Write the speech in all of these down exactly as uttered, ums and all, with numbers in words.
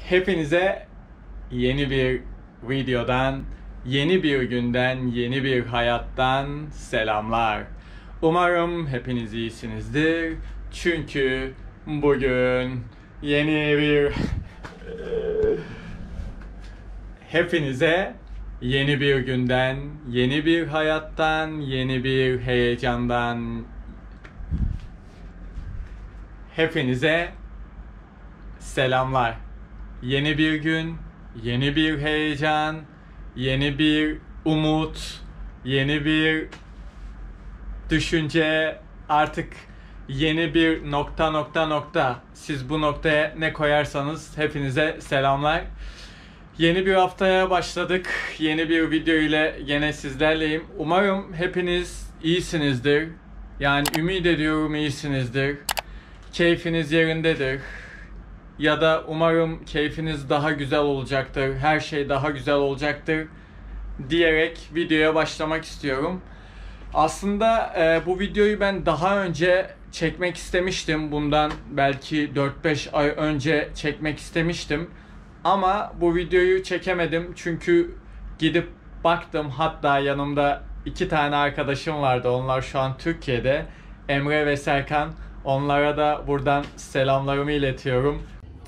Hepinize yeni bir videodan, yeni bir günden, yeni bir hayattan selamlar. Umarım hepiniz iyisinizdir. Çünkü bugün yeni bir... Hepinize yeni bir günden, yeni bir hayattan, yeni bir heyecandan... Hepinize selamlar. Yeni bir gün, yeni bir heyecan, yeni bir umut, yeni bir düşünce, artık yeni bir nokta nokta nokta. Siz bu noktaya ne koyarsanız hepinize selamlar. Yeni bir haftaya başladık. Yeni bir video ile gene sizlerleyim. Umarım hepiniz iyisinizdir. Yani ümit ediyorum iyisinizdir. Keyfiniz yerindedir. Ya da umarım keyfiniz daha güzel olacaktır, her şey daha güzel olacaktır diyerek videoya başlamak istiyorum. Aslında e, bu videoyu ben daha önce çekmek istemiştim. Bundan belki dört beş ay önce çekmek istemiştim. Ama bu videoyu çekemedim çünkü gidip baktım, hatta yanımda iki tane arkadaşım vardı. Onlar şu an Türkiye'de. Emre ve Serkan. Onlara da buradan selamlarımı iletiyorum.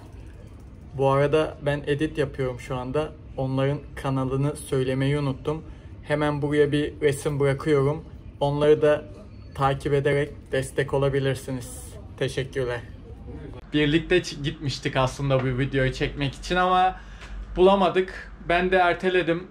Bu arada ben edit yapıyorum şu anda. Onların kanalını söylemeyi unuttum. Hemen buraya bir resim bırakıyorum. Onları da takip ederek destek olabilirsiniz. Teşekkürler. Birlikte gitmiştik aslında bu videoyu çekmek için ama bulamadık. Ben de erteledim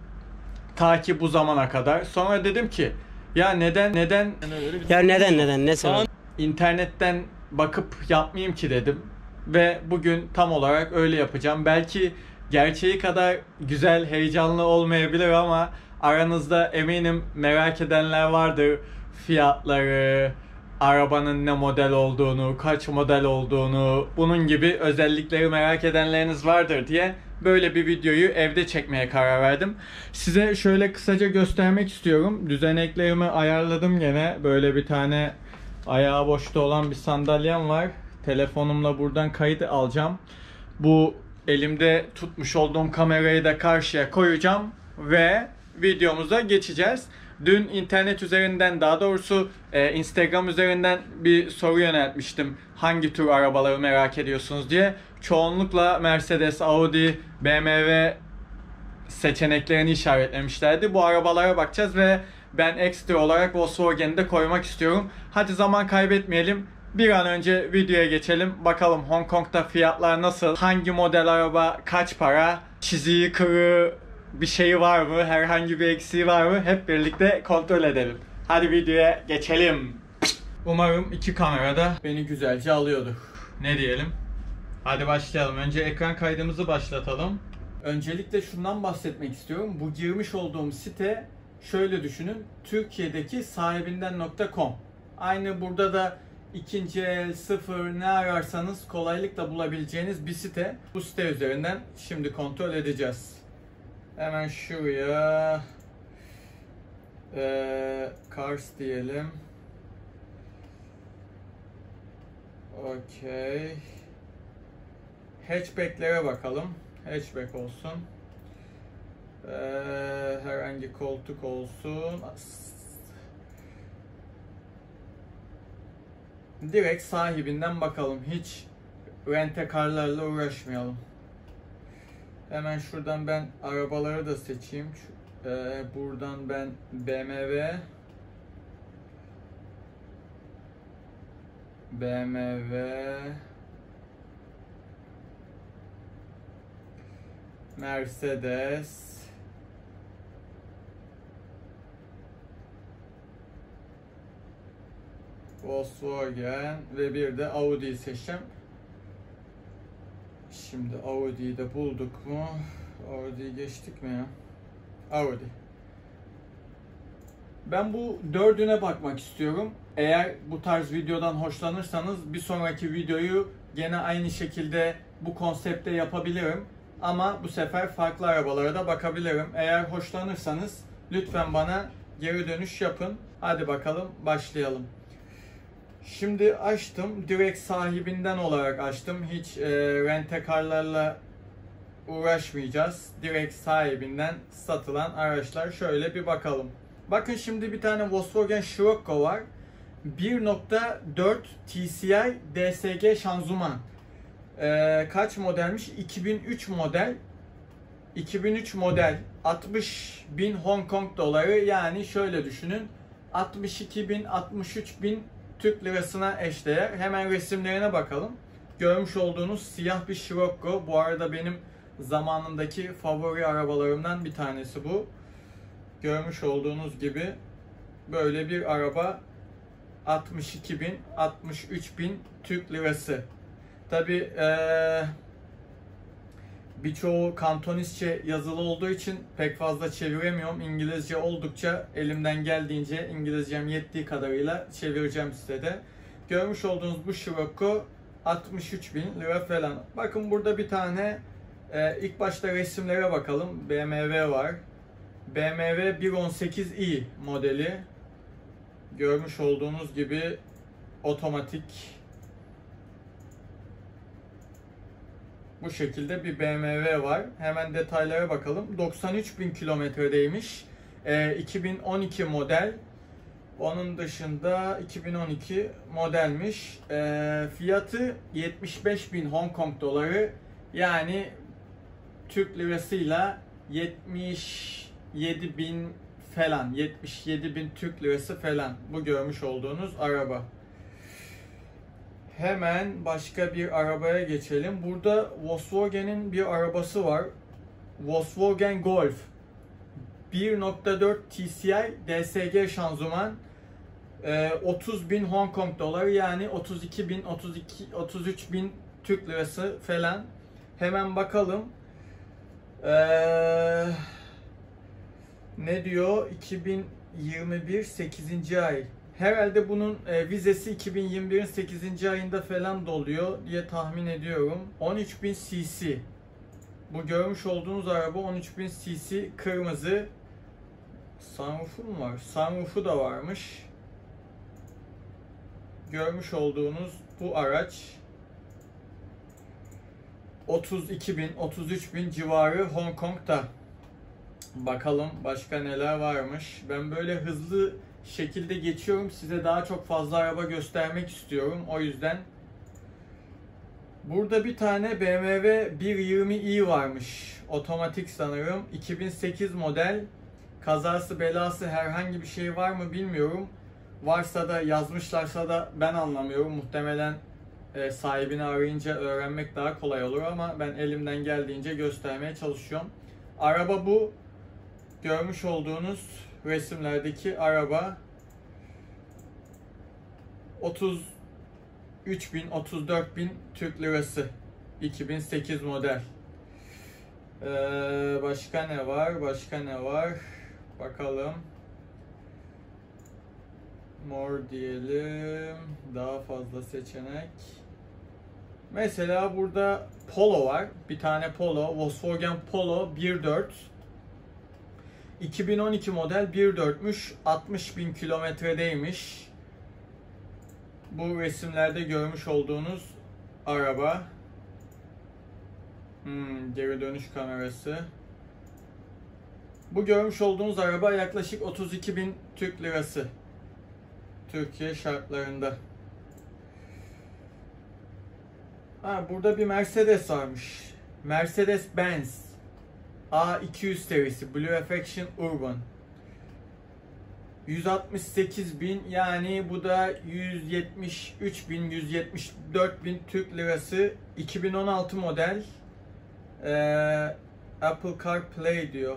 ta ki bu zamana kadar. Sonra dedim ki ya neden neden Ya neden neden ne sebep? İnternetten bakıp yapmayayım ki dedim. Ve bugün tam olarak öyle yapacağım. Belki gerçeği kadar güzel, heyecanlı olmayabilir ama aranızda eminim merak edenler vardır. Fiyatları, arabanın ne model olduğunu, kaç model olduğunu, bunun gibi özellikleri merak edenleriniz vardır diye böyle bir videoyu evde çekmeye karar verdim. Size şöyle kısaca göstermek istiyorum. Düzeneklerimi ayarladım gene. Böyle bir tane ayağı boşta olan bir sandalyem var. Telefonumla buradan kayıt alacağım. Bu elimde tutmuş olduğum kamerayı da karşıya koyacağım ve videomuza geçeceğiz. Dün internet üzerinden, daha doğrusu e, Instagram üzerinden bir soru yöneltmiştim. Hangi tür arabaları merak ediyorsunuz diye. Çoğunlukla Mercedes, Audi, B M W seçeneklerini işaretlemişlerdi. Bu arabalara bakacağız ve ben ekstra olarak Volkswagen'i de koymak istiyorum. Hadi zaman kaybetmeyelim. Bir an önce videoya geçelim. Bakalım Hong Kong'da fiyatlar nasıl? Hangi model araba kaç para? Çiziği, kırığı, bir şeyi var mı? Herhangi bir eksiği var mı? Hep birlikte kontrol edelim. Hadi videoya geçelim. Umarım iki kamerada beni güzelce alıyordur. Ne diyelim? Hadi başlayalım. Önce ekran kaydımızı başlatalım. Öncelikle şundan bahsetmek istiyorum. Bu girmiş olduğum site, şöyle düşünün, Türkiye'deki sahibinden nokta com. Aynı burada da ikinci el, sıfır ne ararsanız kolaylıkla bulabileceğiniz bir site. Bu site üzerinden şimdi kontrol edeceğiz. Hemen şuraya ee, Cars diyelim. Okey. Hatchback'lere bakalım. Hatchback olsun. Ee, herhangi koltuk olsun. Direkt sahibinden bakalım. Hiç rent-a-car'larla uğraşmayalım. Hemen şuradan ben arabaları da seçeyim. Ee, buradan ben B M W B M W Mercedes Volkswagen ve bir de Audi'yi seçeceğim. Şimdi Audi'yi de bulduk mu? Audi'yi geçtik mi ya? Audi. Ben bu dördüne bakmak istiyorum. Eğer bu tarz videodan hoşlanırsanız bir sonraki videoyu gene aynı şekilde bu konsepte yapabilirim. Ama bu sefer farklı arabalara da bakabilirim. Eğer hoşlanırsanız lütfen bana geri dönüş yapın. Hadi bakalım başlayalım. Şimdi açtım. Direkt sahibinden olarak açtım. Hiç e, rent-a-car'larla uğraşmayacağız. Direkt sahibinden satılan araçlar. Şöyle bir bakalım. Bakın şimdi bir tane Volkswagen Scirocco var. bir nokta dört T C I D S G şanzıman. Ee, kaç modelmiş? iki bin üç model. iki bin üç model. altmış bin Hong Kong doları, yani şöyle düşünün. altmış iki bin altmış üç bin Türk lirasına eşdeğer. Hemen resimlerine bakalım. Görmüş olduğunuz siyah bir Scirocco. Bu arada benim zamanındaki favori arabalarımdan bir tanesi bu. Görmüş olduğunuz gibi böyle bir araba. altmış iki bin altmış üç bin Türk lirası. Tabi ee, birçoğu Kantonistçe yazılı olduğu için pek fazla çeviremiyorum. İngilizce oldukça elimden geldiğince, İngilizcem yettiği kadarıyla çevireceğim size de. Görmüş olduğunuz bu Scirocco altmış üç bin lira falan. Bakın burada bir tane e, ilk başta resimlere bakalım. B M W var. B M W bir on sekiz i modeli. Görmüş olduğunuz gibi otomatik. Bu şekilde bir B M W var. Hemen detaylara bakalım. doksan üç bin kilometredeymiş. E, iki bin on iki model. Onun dışında iki bin on iki modelmiş. E, fiyatı yetmiş beş bin Hong Kong doları. Yani Türk lirasıyla yetmiş yedi bin falan. yetmiş yedi bin Türk lirası falan. Bu görmüş olduğunuz araba. Hemen başka bir arabaya geçelim. Burada Volkswagen'in bir arabası var. Volkswagen Golf. bir nokta dört T C I D S G şanzıman. otuz bin Hong Kong doları, yani otuz iki bin otuz iki otuz üç bin Türk lirası falan. Hemen bakalım. Ee, ne diyor? iki bin yirmi bir sekizinci ay. Herhalde bunun e, vizesi iki bin yirmi birin sekizinci ayında falan doluyor diye tahmin ediyorum. on üç bin cc. Bu görmüş olduğunuz araba on üç bin cc, kırmızı. Sunroof'u mu var? Sunroof'u da varmış. Görmüş olduğunuz bu araç otuz iki bin otuz üç bin civarı Hong Kong'da. Bakalım başka neler varmış. Ben böyle hızlı şekilde geçiyorum. Size daha çok fazla araba göstermek istiyorum. O yüzden burada bir tane B M W bir yirmi i varmış. Otomatik sanırım. iki bin sekiz model. Kazası belası herhangi bir şey var mı bilmiyorum. Varsa da, yazmışlarsa da ben anlamıyorum. Muhtemelen e, sahibini arayınca öğrenmek daha kolay olur ama ben elimden geldiğince göstermeye çalışıyorum. Araba bu. Görmüş olduğunuz resimlerdeki araba otuz üç bin otuz dört bin Türk lirası. iki bin sekiz model. Ee, başka ne var? Başka ne var? Bakalım. Mor diyelim. Daha fazla seçenek. Mesela burada Polo var. Bir tane Polo. Volkswagen Polo bir nokta dört. iki bin on iki model bir nokta dörtmüş. altmış bin kilometredeymiş. Bu resimlerde görmüş olduğunuz araba. Hmm, geri dönüş kamerası. Bu görmüş olduğunuz araba yaklaşık otuz iki bin Türk lirası. Türkiye şartlarında. Ha, burada bir Mercedes varmış. Mercedes-Benz A iki yüz serisi Blue Affection Urban. yüz altmış sekiz bin, yani bu da yüz yetmiş üç bin yüz yetmiş dört bin Türk lirası. iki bin on altı model. Ee, Apple CarPlay diyor.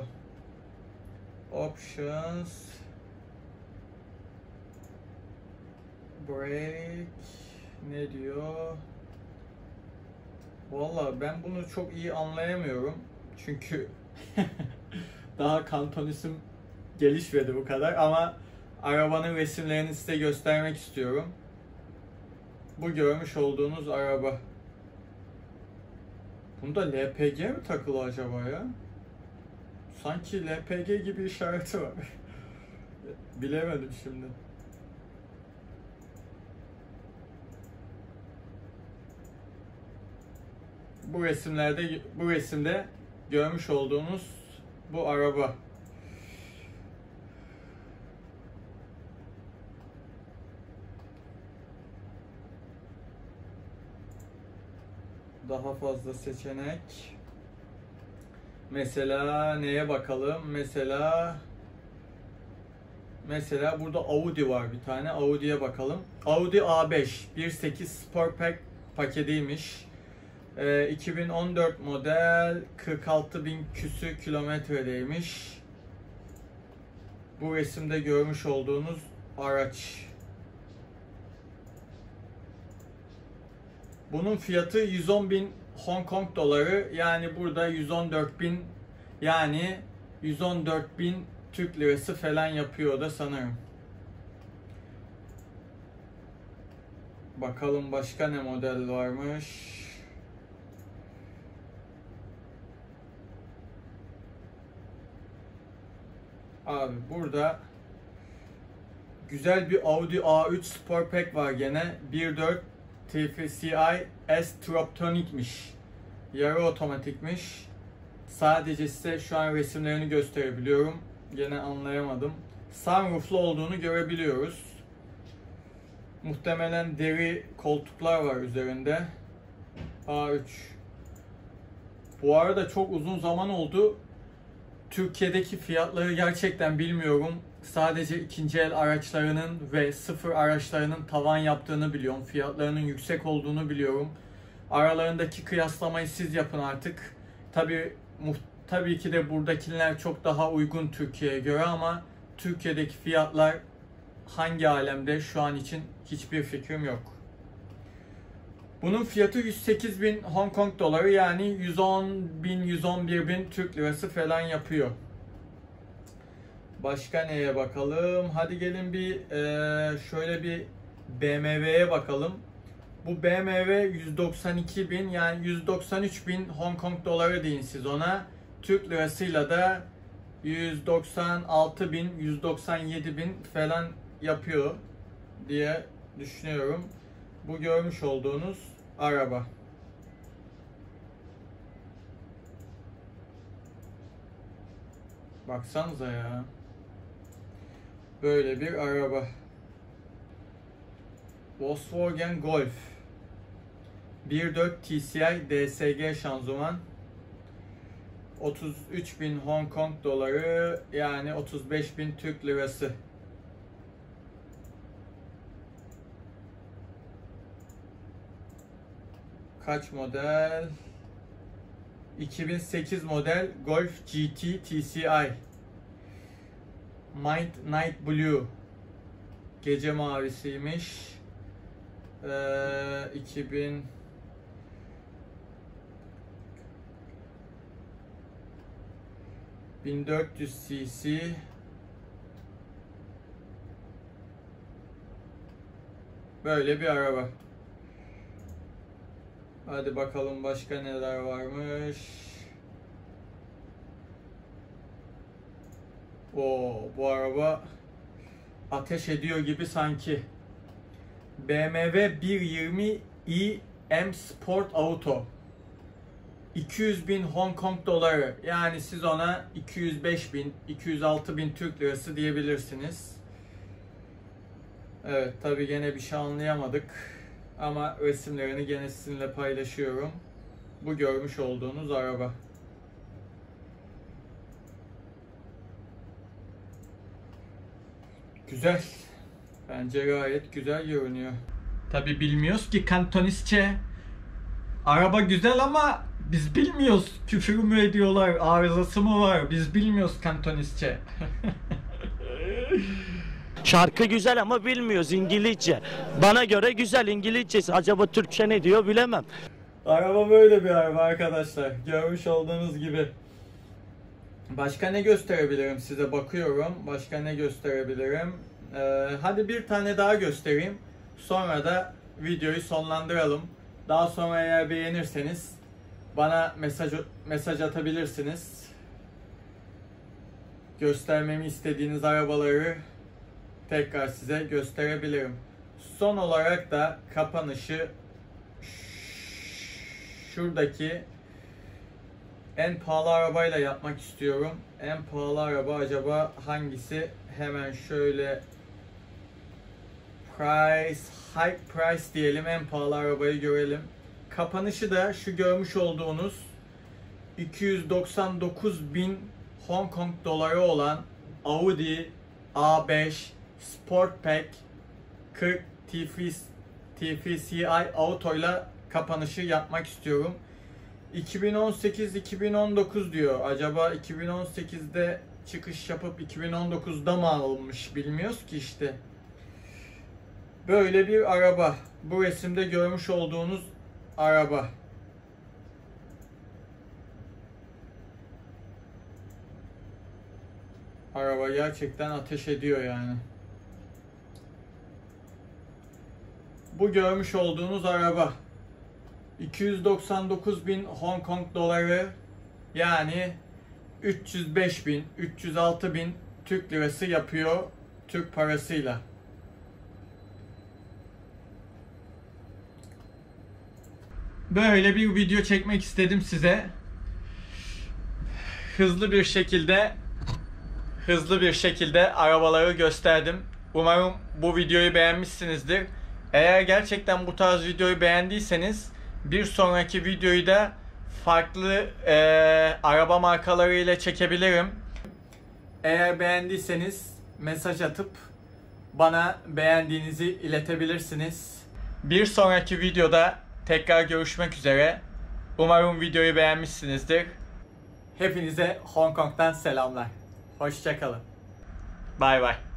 Options. Brake. Ne diyor? Vallahi ben bunu çok iyi anlayamıyorum. Çünkü daha Kantonis'im gelişmedi bu kadar, ama arabanın resimlerini size göstermek istiyorum. Bu görmüş olduğunuz araba. Bunda L P G mi takılı acaba ya? Sanki L P G gibi işareti var. Bilemedim şimdi. bu resimlerde bu resimde görmüş olduğunuz bu araba. Daha fazla seçenek. Mesela neye bakalım? Mesela Mesela burada Audi var bir tane. Audi'ye bakalım. Audi A beş bir nokta sekiz Sportback paketiymiş. Ee, iki bin on dört model, kırk altı bin küsür kilometredeymiş. Bu resimde görmüş olduğunuz araç. Bunun fiyatı yüz on bin Hong Kong doları. Yani burada yüz on dört bin, yani yüz on dört bin Türk lirası falan yapıyor da sanırım. Bakalım başka ne model varmış. Abi burada güzel bir Audi A üç Sportback var gene. bir nokta dört T F C I S Troptonic'miş. Yarı otomatikmiş. Sadece size şu an resimlerini gösterebiliyorum. Gene anlayamadım. Sunroof'lu olduğunu görebiliyoruz. Muhtemelen deri koltuklar var üzerinde. A üç. Bu arada çok uzun zaman oldu. Türkiye'deki fiyatları gerçekten bilmiyorum. Sadece ikinci el araçlarının ve sıfır araçlarının tavan yaptığını biliyorum. Fiyatlarının yüksek olduğunu biliyorum. Aralarındaki kıyaslamayı siz yapın artık. Tabii tabii ki de buradakiler çok daha uygun Türkiye'ye göre ama Türkiye'deki fiyatlar hangi alemde şu an için hiçbir fikrim yok. Bunun fiyatı yüz sekiz bin Hong Kong doları, yani yüz on bin yüz on bir bin Türk lirası falan yapıyor. Başka neye bakalım? Hadi gelin bir e, şöyle bir B M W'ye bakalım. Bu B M W yüz doksan iki bin, yani yüz doksan üç bin Hong Kong doları deyin siz ona. Türk lirasıyla da yüz doksan altı bin yüz doksan yedi bin falan yapıyor diye düşünüyorum. Bu görmüş olduğunuz araba. Baksanıza ya. Böyle bir araba. Volkswagen Golf. bir nokta dört T C I D S G şanzıman. otuz üç bin Hong Kong doları, yani otuz beş bin Türk lirası. Kaç model? iki bin sekiz model Golf G T T C I. Midnight Blue. Gece mavisiymiş. Ee, iki bin bin dört yüz cc. Böyle bir araba. Hadi bakalım başka neler varmış. Oo, bu araba ateş ediyor gibi sanki. B M W bir yirmi i M Sport Auto. iki yüz bin Hong Kong doları. Yani siz ona iki yüz beş bin, iki yüz altı bin Türk lirası diyebilirsiniz. Evet, tabi gene bir şey anlayamadık. Ama resimlerini gene sizinle paylaşıyorum. Bu görmüş olduğunuz araba. Güzel. Bence gayet güzel görünüyor. Tabi bilmiyoruz ki Kantonisçe. Araba güzel ama biz bilmiyoruz. Küfür mü ediyorlar, arızası mı var? Biz bilmiyoruz Kantonisçe. Şarkı güzel ama bilmiyoruz İngilizce. Bana göre güzel İngilizcesi. Acaba Türkçe ne diyor bilemem. Araba böyle bir araba arkadaşlar. Görmüş olduğunuz gibi. Başka ne gösterebilirim size? Bakıyorum. Başka ne gösterebilirim? Ee, hadi bir tane daha göstereyim. Sonra da videoyu sonlandıralım. Daha sonra eğer beğenirseniz bana mesaj mesaj atabilirsiniz. Göstermemi istediğiniz arabaları tekrar size gösterebilirim. Son olarak da kapanışı şuradaki en pahalı arabayla yapmak istiyorum. En pahalı araba acaba hangisi? Hemen şöyle price, high price diyelim, en pahalı arabayı görelim. Kapanışı da şu görmüş olduğunuz iki yüz doksan dokuz bin Hong Kong doları olan Audi A beş Sportback kırk T F C I Auto ile kapanışı yapmak istiyorum. iki bin on sekiz iki bin on dokuz diyor. Acaba iki bin on sekizde çıkış yapıp iki bin on dokuzda mı alınmış bilmiyoruz ki işte. Böyle bir araba. Bu resimde görmüş olduğunuz araba. Araba gerçekten ateş ediyor yani. Bu görmüş olduğunuz araba iki yüz doksan dokuz bin Hong Kong doları, yani üç yüz beş bin üç yüz altı bin Türk lirası yapıyor Türk parasıyla. Böyle bir video çekmek istedim size. Hızlı bir şekilde hızlı bir şekilde arabaları gösterdim. Umarım bu videoyu beğenmişsinizdir. Eğer gerçekten bu tarz videoyu beğendiyseniz bir sonraki videoyu da farklı e, araba markaları ile çekebilirim. Eğer beğendiyseniz mesaj atıp bana beğendiğinizi iletebilirsiniz. Bir sonraki videoda tekrar görüşmek üzere. Umarım videoyu beğenmişsinizdir. Hepinize Hong Kong'dan selamlar. Hoşça kalın. Bay bay.